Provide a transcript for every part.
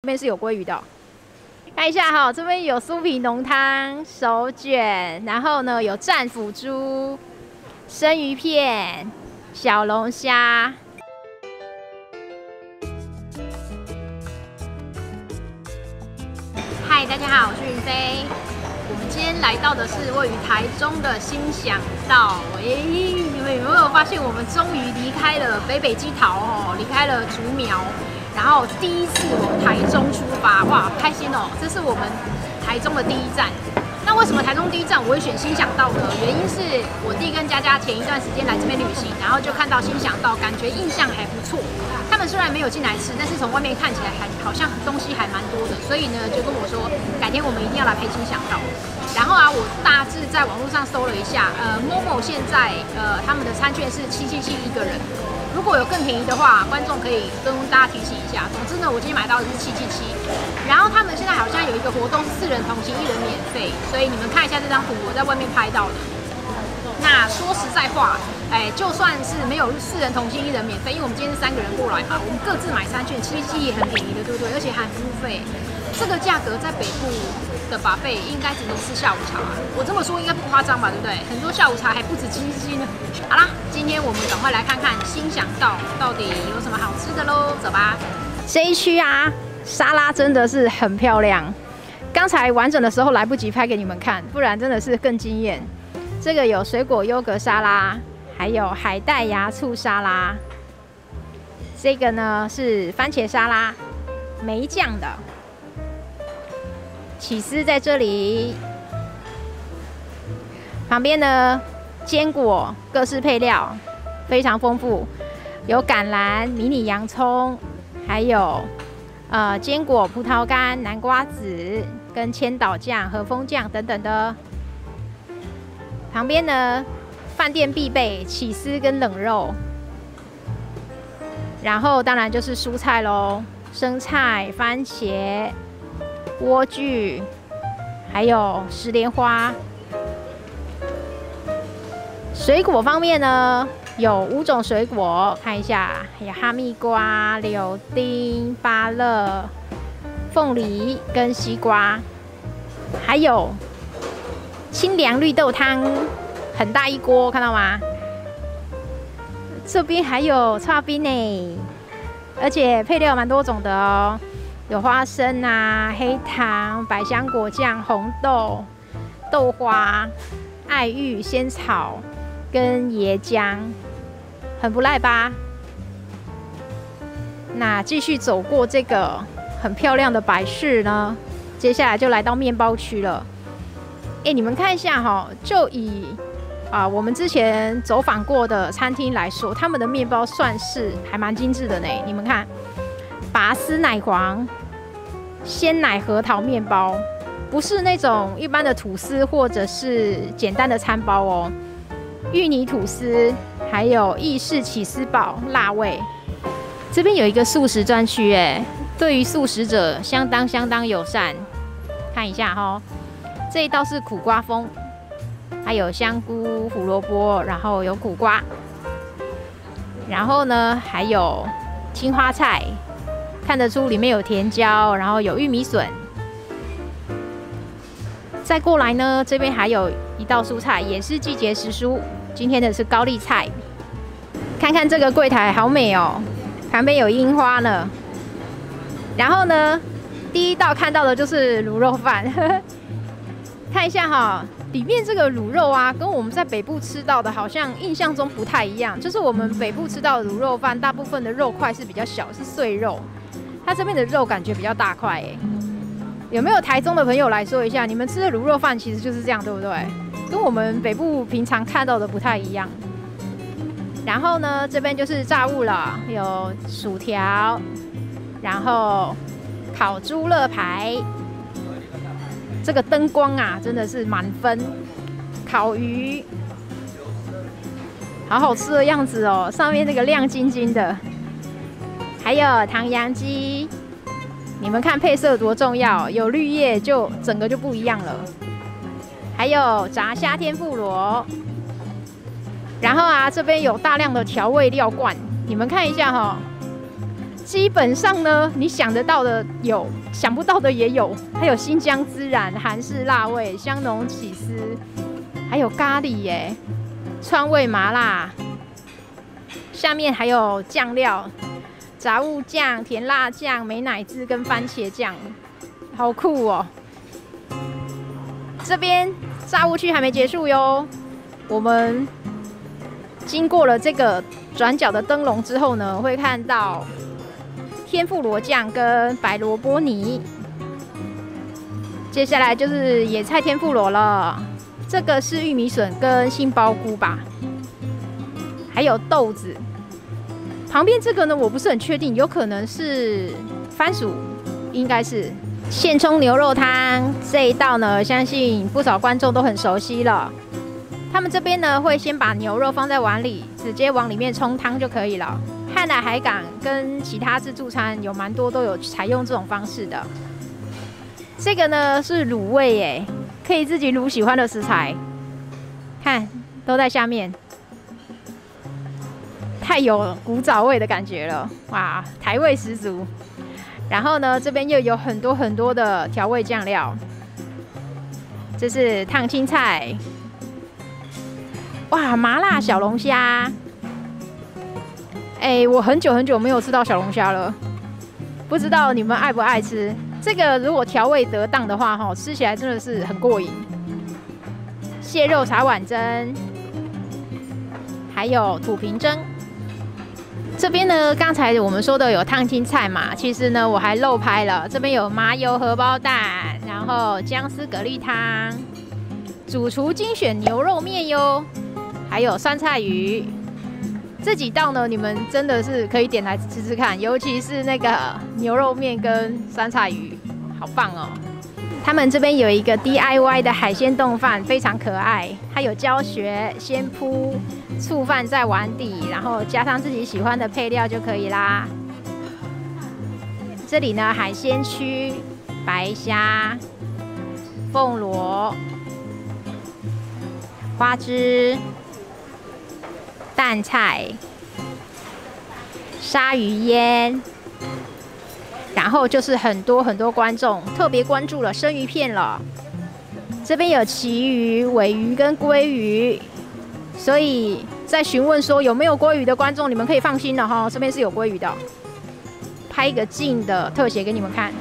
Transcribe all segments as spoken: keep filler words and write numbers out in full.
边是有鲑鱼的、哦。看一下哈、哦，这边有酥皮浓汤、手卷，然后呢有战斧猪、生鱼片、小龙虾。嗨，大家好，我是云飞。我们今天来到的是位于台中的新享道。哎，你们有没有发现，我们终于离开了北北基桃哦，离开了竹苗。 然后第一次往台中出发，哇，开心哦！这是我们台中的第一站。那为什么台中第一站我会选新享道呢？原因是我弟跟佳佳前一段时间来这边旅行，然后就看到新享道，感觉印象还不错。他们虽然没有进来吃，但是从外面看起来还好像东西还蛮多的，所以呢就跟我说，改天我们一定要来陪新享道。然后啊，我大致在网络上搜了一下，呃，Momo 现在呃他们的餐券是七七七一个人。 如果有更便宜的话，观众可以跟大家提醒一下。总之呢，我今天买到的是七七七，然后他们现在好像有一个活动，四人同行一人免费，所以你们看一下这张图，我在外面拍到的。那说实在话，哎，就算是没有四人同行一人免费，因为我们今天是三个人过来嘛，我们各自买餐券，七七七也很便宜的，对不对？而且含服务费，这个价格在北部的buffet应该只能吃下午茶。我这么说应该不夸张吧，对不对？很多下午茶还不止七七七呢。好啦，今天我们赶快来看看新享道到底有什么好吃的喽，走吧。这一区啊，沙拉真的是很漂亮。刚才完整的时候来不及拍给你们看，不然真的是更惊艳。这个有水果优格沙拉，还有海带芽醋沙拉。这个呢是番茄沙拉，梅酱的。 起司在这里，旁边呢，坚果各式配料非常丰富，有橄榄、迷你洋葱，还有呃坚果、葡萄干、南瓜子跟千岛酱、和风酱等等的。旁边呢，饭店必备起司跟冷肉，然后当然就是蔬菜喽，生菜、番茄。 莴苣，还有石莲花。水果方面呢，有五种水果，看一下，有哈密瓜、柳丁、芭乐、凤梨跟西瓜，还有清凉绿豆汤，很大一锅，看到吗？这边还有刨冰呢，而且配料蛮多种的哦。 有花生啊、黑糖、百香果酱、红豆、豆花、爱玉、仙草跟椰浆，很不赖吧？那继续走过这个很漂亮的摆饰呢，接下来就来到面包区了。哎，你们看一下哈、哦，就以啊、呃、我们之前走访过的餐厅来说，他们的面包算是还蛮精致的呢。你们看。 拔丝奶黄、鲜奶核桃面包，不是那种一般的吐司或者是简单的餐包哦。芋泥吐司，还有意式起司堡，辣味。这边有一个素食专区，哎，对于素食者相当相当友善。看一下哈、哦，这一道是苦瓜风，还有香菇、胡萝卜，然后有苦瓜，然后呢还有青花菜。 看得出里面有甜椒，然后有玉米笋。再过来呢，这边还有一道蔬菜，也是季节时蔬。今天的是高丽菜。看看这个柜台好美哦，旁边有樱花呢。然后呢，第一道看到的就是卤肉饭。看一下哈、哦，里面这个卤肉啊，跟我们在北部吃到的好像印象中不太一样。就是我们北部吃到的卤肉饭，大部分的肉块是比较小，是碎肉。 它这边的肉感觉比较大块哎，有没有台中的朋友来说一下？你们吃的卤肉饭其实就是这样，对不对？跟我们北部平常看到的不太一样。然后呢，这边就是炸物了，有薯条，然后烤猪肋排，这个灯光啊真的是满分。烤鱼，好好吃的样子哦，上面那个亮晶晶的。 还有唐扬鸡，你们看配色多重要，有绿叶就整个就不一样了。还有炸虾天妇罗，然后啊这边有大量的调味料罐，你们看一下哈、哦， 基本上呢，你想得到的有，想不到的也有，还有新疆孜然、韩式辣味、香浓起司，还有咖喱耶，川味麻辣。下面还有酱料，杂物酱、甜辣酱、美乃滋跟番茄酱，好酷哦！这边炸物区还没结束哟，我们经过了这个转角的灯笼之后呢，会看到天妇罗酱跟白萝卜泥。接下来就是野菜天妇罗了，这个是玉米笋跟杏鲍菇吧，还有豆子。旁边这个呢，我不是很确定，有可能是番薯，应该是。现冲牛肉汤这一道呢，相信不少观众都很熟悉了。他们这边呢，会先把牛肉放在碗里，直接往里面冲汤就可以了。汉来海港跟其他自助餐有蛮多都有采用这种方式的。这个呢是卤味耶，可以自己卤喜欢的食材，看都在下面，太有古早味的感觉了，哇，台味十足。然后呢，这边又有很多很多的调味酱料，这是烫青菜，哇，麻辣小龙虾。哎，我很久很久没有吃到小龙虾了，不知道你们爱不爱吃？这个如果调味得当的话，哈，吃起来真的是很过瘾。蟹肉茶碗蒸，还有土瓶蒸。这边呢，刚才我们说的有烫青菜嘛，其实呢我还漏拍了，这边有麻油荷包蛋，然后姜丝蛤蜊汤，主厨精选牛肉面哟，还有酸菜鱼。这几道呢，你们真的是可以点来吃吃看，尤其是那个牛肉面跟酸菜鱼，好棒哦！他们这边有一个 D I Y 的海鲜冻饭，非常可爱。它有教学，先铺醋饭在碗底，然后加上自己喜欢的配料就可以啦。这里呢，海鲜区，白虾、凤螺、花枝、蛋菜、鲨鱼烟。然后就是很多很多观众特别关注了生鱼片了，这边有旗鱼、尾鱼跟鲑鱼，所以在询问说有没有鲑鱼的观众，你们可以放心了哈，这边是有鲑鱼的。拍一个近的特写给你们看，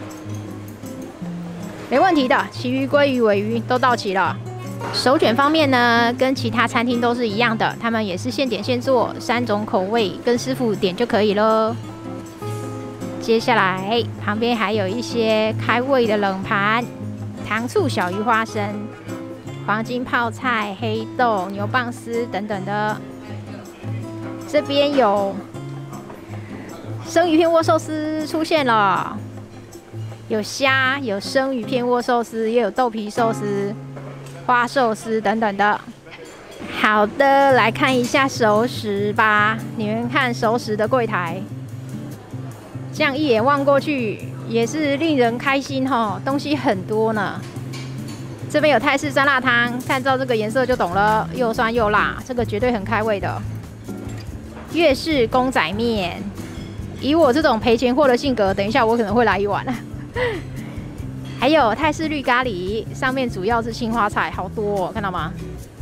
没问题的，旗鱼、鲑鱼、尾鱼都到齐了。手卷方面呢，跟其他餐厅都是一样的，他们也是现点现做，三种口味，跟师傅点就可以了。接下来旁边还有一些开胃的冷盘，糖醋小鱼花生、黄金泡菜、黑豆、牛蒡丝等等的。这边有生鱼片握寿司出现了，有虾，有生鱼片握寿司，也有豆皮寿司、花寿司等等的。好的，来看一下熟食吧。你们看熟食的柜台。这样一眼望过去，也是令人开心哈，东西很多呢。这边有泰式酸辣汤，看照这个颜色就懂了，又酸又辣，这个绝对很开胃的。粤式公仔面，以我这种赔钱货的性格，等一下我可能会来一碗。还有泰式绿咖喱，上面主要是青花菜，好多哦，看到吗？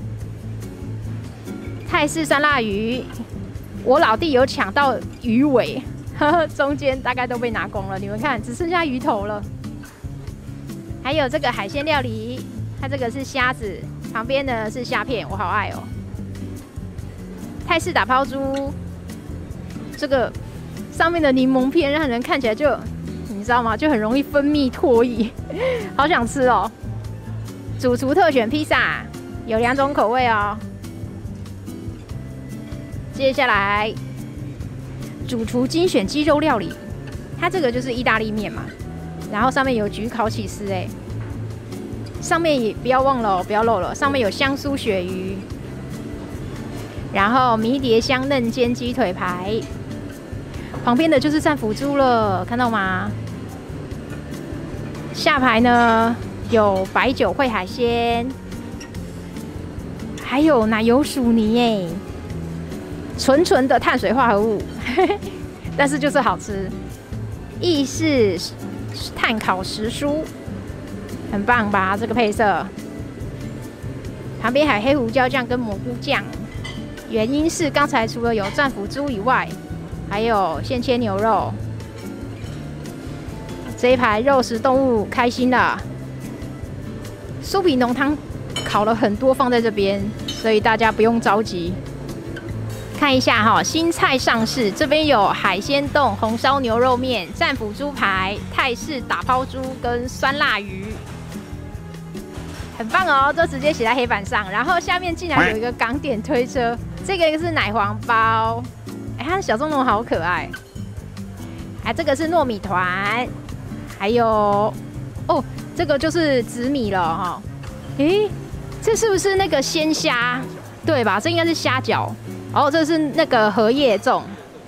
泰式酸辣鱼，我老弟有抢到鱼尾。中间大概都被拿光了，你们看，只剩下鱼头了。还有这个海鲜料理，它这个是虾子，旁边呢是虾片，我好爱哦。泰式打抛猪，这个上面的柠檬片让人看起来就，你知道吗？就很容易分泌唾液，好想吃哦。主厨特选披萨，有两种口味哦。接下来。主厨精选鸡肉料理，它这个就是意大利面嘛，然后上面有焗烤起司，哎，上面也不要忘了哦，不要漏了，上面有香酥鳕鱼，然后迷迭香嫩煎鸡腿排，旁边的就是战斧猪了，看到吗？下排呢有白酒烩海鲜，还有奶油薯泥哎。纯纯的碳水化合物，但是就是好吃。 意式炭烤时蔬，很棒吧？这个配色。旁边还有黑胡椒酱跟蘑菇酱。原因是刚才除了有战斧猪以外，还有现切牛肉。这一排肉食动物开心了。酥皮浓汤烤了很多放在这边，所以大家不用着急。看一下哈，新菜上市，这边有海鲜冻、红烧牛肉面、战斧猪排、泰式打抛猪跟酸辣鱼，很棒哦，都直接写在黑板上。然后下面竟然有一个港点推车，这个是奶黄包，哎，它的小钟龙好可爱。哎，这个是糯米团，还有哦，这个就是紫米了哈。诶，这是不是那个鲜虾？对吧？这应该是虾饺。哦，这是那个荷叶粽。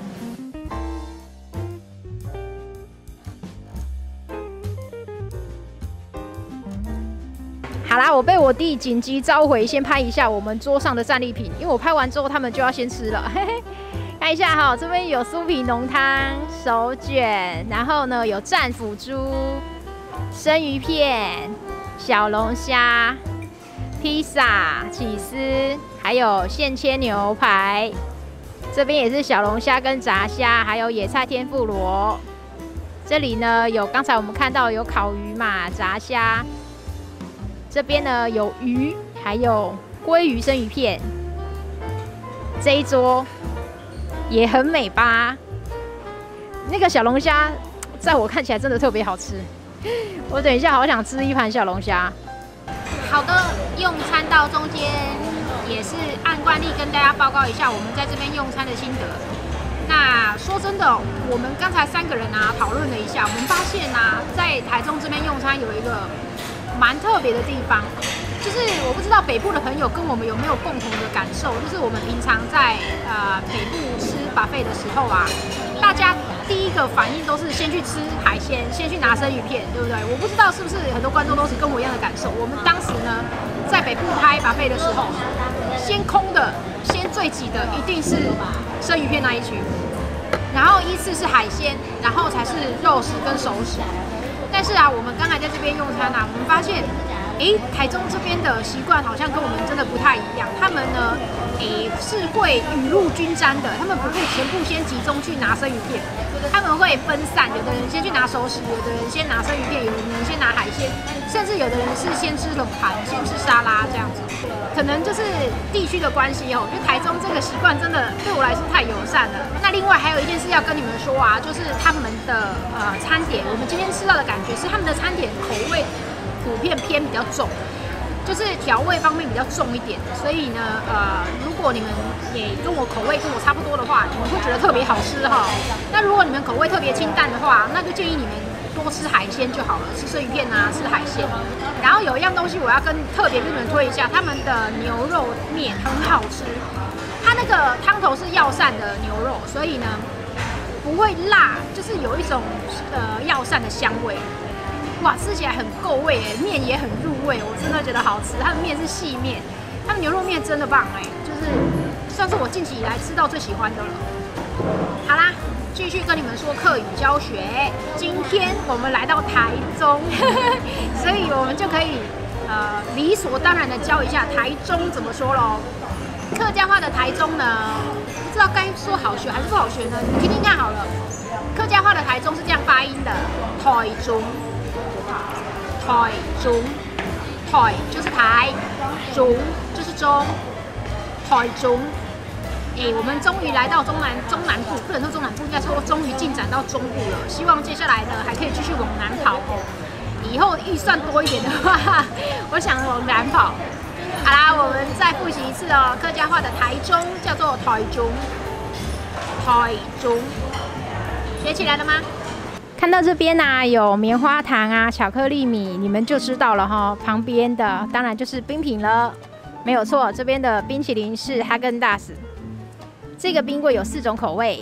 好啦，我被我弟紧急召回，先拍一下我们桌上的战利品，因为我拍完之后他们就要先吃了。嘿嘿，看一下哈，这边有酥皮浓汤、手卷，然后呢有战斧猪、生鱼片、小龙虾、披萨、起司。还有现切牛排，这边也是小龙虾跟炸虾，还有野菜天妇罗。这里呢有刚才我们看到有烤鱼嘛，炸虾。这边呢有鱼，还有鲑鱼生鱼片。这一桌也很美吧？那个小龙虾，在我看起来真的特别好吃。我等一下好想吃一盘小龙虾。好的，用餐到中间。也是按惯例跟大家报告一下我们在这边用餐的心得。那说真的，我们刚才三个人啊讨论了一下，我们发现啊，在台中这边用餐有一个蛮特别的地方，就是我不知道北部的朋友跟我们有没有共同的感受，就是我们平常在呃北部吃 buffet 的时候啊，大家第一个反应都是先去吃海鲜，先去拿生鱼片，对不对？我不知道是不是很多观众都是跟我一样的感受。我们当时呢，在北部拍 buffet 的时候，先空的、先最挤的一定是生鱼片那一区，然后依次是海鲜，然后才是肉食跟熟食。但是啊，我们刚才在这边用餐啊，我们发现，诶，台中这边的习惯好像跟我们真的不太一样。他们呢，诶是会雨露均沾的，他们不会全部先集中去拿生鱼片，他们会分散，有的人先去拿熟食，有的人先拿生鱼片，有的人先拿海鲜，甚至有的人是先吃冷盘，先吃沙拉这样子。可能就是地区的关系哦，我觉得台中这个习惯真的对我来说太友善了。那另外还有一件事要跟你们说啊，就是他们的呃餐点，我们今天吃到的感觉是他们的餐点口味普遍偏比较重，就是调味方面比较重一点。所以呢，呃，如果你们也跟我口味跟我差不多的话，你们会觉得特别好吃哈。那如果你们口味特别清淡的话，那就建议你们多吃海鲜就好了，吃生鱼片啊，吃海鲜。然后有一样东西我要跟特别跟你们推一下，他们的牛肉面很好吃，它那个汤头是药膳的牛肉，所以呢不会辣，就是有一种呃药膳的香味。哇，吃起来很够味哎，面也很入味，我真的觉得好吃。它的面是细面，它的牛肉面真的棒哎，就是算是我近期以来吃到最喜欢的了。好啦。继续跟你们说客语教学，今天我们来到台中，所以我们就可以呃理所当然的教一下台中怎么说咯。客家话的台中呢，不知道该说好学还是不好学呢？你听听看好了。客家话的台中是这样发音的：台中，台中，台就是台，中就是中，台中。哎，我们终于来到中南中南部，不能说中南部，应该说终于进展到中部了。希望接下来呢还可以继续往南跑哦。以后预算多一点的话，我想往南跑。好啦，我们再复习一次哦。客家话的台中叫做台中，台中，学起来了吗？看到这边呢、啊，有棉花糖啊、巧克力米，你们就知道了哈。旁边的当然就是冰品了，没有错，这边的冰淇淋是哈根达斯。这个冰柜有四种口味，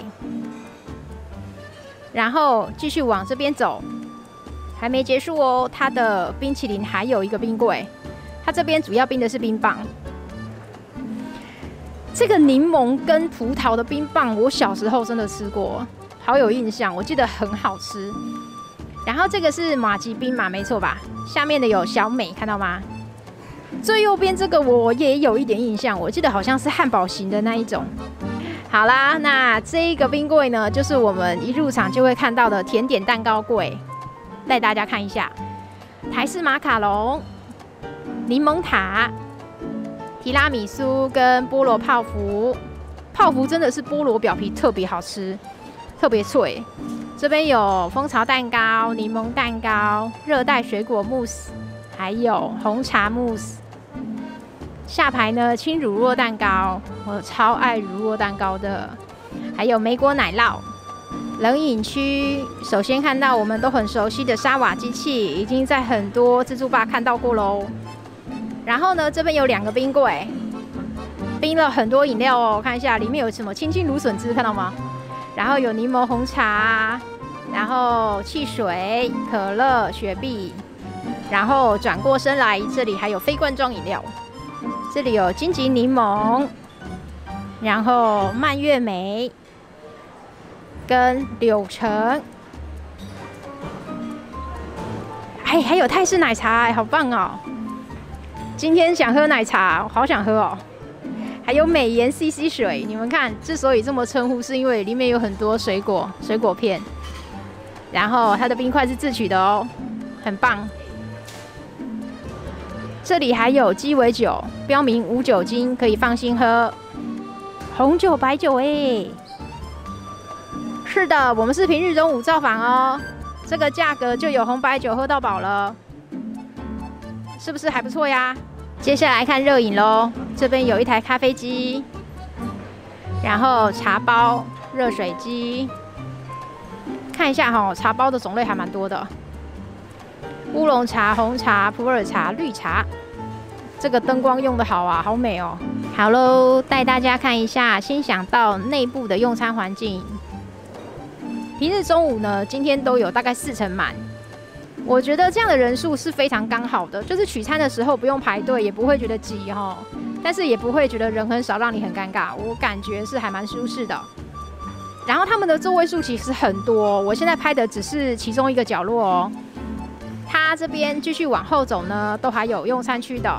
然后继续往这边走，还没结束哦。它的冰淇淋还有一个冰柜，它这边主要冰的是冰棒。这个柠檬跟葡萄的冰棒，我小时候真的吃过， 好有印象，我记得很好吃。然后这个是马吉冰嘛，没错吧？下面的有小美，看到吗？最右边这个我也有一点印象，我记得好像是汉堡型的那一种。好啦，那这个冰柜呢，就是我们一入场就会看到的甜点蛋糕柜，带大家看一下。台式马卡龙、柠檬塔、提拉米苏跟菠萝泡芙。泡芙真的是菠萝表皮特别好吃，特别脆。这边有蜂巢蛋糕、柠檬蛋糕、热带水果慕斯，还有红茶慕斯。下排呢，轻乳酪蛋糕，我超爱乳酪蛋糕的，还有莓果奶酪。冷饮区，首先看到我们都很熟悉的沙瓦机器，已经在很多自助吧看到过喽。然后呢，这边有两个冰柜，冰了很多饮料哦，看一下里面有什么青青芦笋汁，看到吗？然后有柠檬红茶，然后汽水、可乐、雪碧，然后转过身来，这里还有非罐装饮料，这里有金桔柠檬，然后蔓越莓跟柳橙，哎，还有泰式奶茶，好棒哦！今天想喝奶茶，好想喝哦。还有美颜 C C 水，你们看，之所以这么称呼，是因为里面有很多水果、水果片，然后它的冰块是自取的哦，很棒。这里还有鸡尾酒，标明无酒精，可以放心喝。红酒、白酒，哎，是的，我们是平日中午造访哦，这个价格就有红白酒喝到饱了，是不是还不错呀？接下来看热饮咯，这边有一台咖啡机，然后茶包、热水机，看一下哈、哦，茶包的种类还蛮多的，乌龙茶、红茶、普洱茶、绿茶，这个灯光用得好啊，好美哦。好喽，带大家看一下心想到内部的用餐环境。平日中午呢，今天都有大概四成满。我觉得这样的人数是非常刚好的，就是取餐的时候不用排队，也不会觉得挤哈，但是也不会觉得人很少，让你很尴尬。我感觉是还蛮舒适的。然后他们的座位数其实很多，我现在拍的只是其中一个角落哦。它这边继续往后走呢，都还有用餐区的。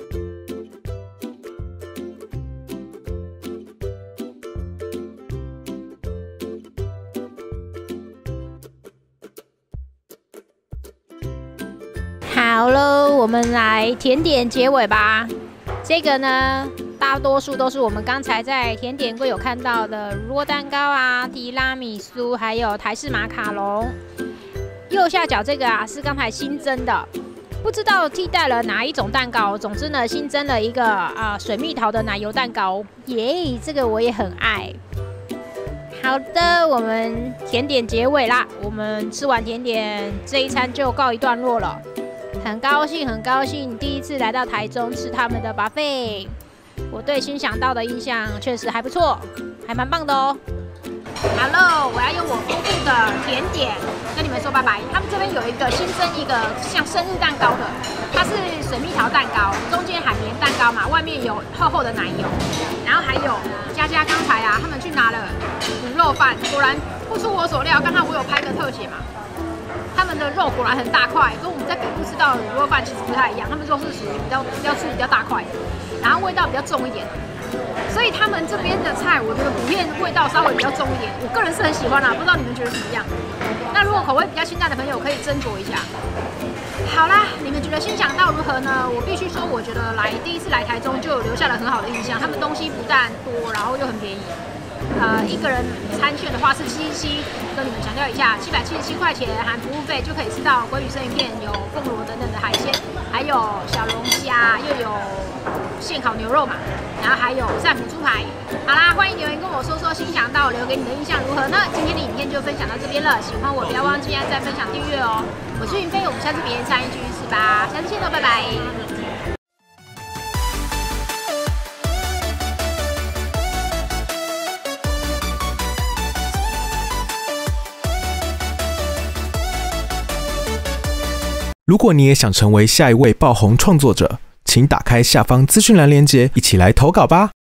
好喽，我们来甜点结尾吧。这个呢，大多数都是我们刚才在甜点柜有看到的乳酪蛋糕啊、提拉米苏，还有台式马卡龙。右下角这个啊，是刚才新增的，不知道替代了哪一种蛋糕。总之呢，新增了一个啊、呃、水蜜桃的奶油蛋糕，耶，这个我也很爱。好的，我们甜点结尾啦，我们吃完甜点，这一餐就告一段落了。很高兴，很高兴第一次来到台中吃他们的 buffet， 我对心想到的印象确实还不错，还蛮棒的哦。Hello， 我要用我丰富的甜点跟你们说拜拜。他们这边有一个新增一个像生日蛋糕的，它是水蜜桃蛋糕，中间海绵蛋糕嘛，外面有厚厚的奶油，然后还有佳佳刚才啊，他们去拿了卤肉饭，果然不出我所料，刚刚我有拍个特写嘛。他们的肉果然很大块，跟我们在北部吃到的卤肉饭其实不太一样。他们肉是属于比较比较粗、比较大块的，然后味道比较重一点。所以他们这边的菜，我觉得普遍味道稍微比较重一点。我个人是很喜欢啦，不知道你们觉得怎么样？那如果口味比较清淡的朋友，可以斟酌一下。好啦，你们觉得心想到如何呢？我必须说，我觉得来第一次来台中就留下了很好的印象。他们东西不但多，然后又很便宜。呃，一个人餐券的话是七七七，跟你们强调一下，七百七十七块钱含服务费就可以吃到鲑鱼生鱼片、有凤螺等等的海鲜，还有小龙虾，又有现烤牛肉嘛，然后还有战斧猪排。好啦，欢迎留言跟我说说心想到留给你的印象如何呢？今天的影片就分享到这边了，喜欢我不要忘记按赞、分享、订阅哦。我是云飞，我们下次别人餐饮继续吃吧，下次见喽，拜拜。 如果你也想成为下一位爆红创作者，请打开下方资讯栏连结，一起来投稿吧。